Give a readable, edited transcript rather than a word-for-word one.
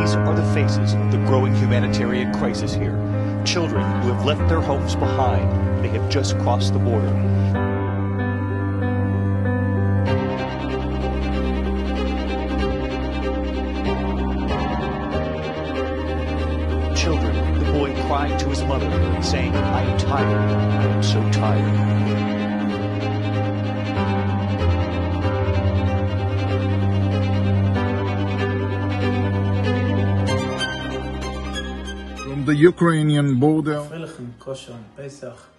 These are the faces of the growing humanitarian crisis here. Children who have left their homes behind. They have just crossed the border. Children, the boy crying to his mother, saying, "I am tired, I am so tired." From the Ukrainian border, Pesach.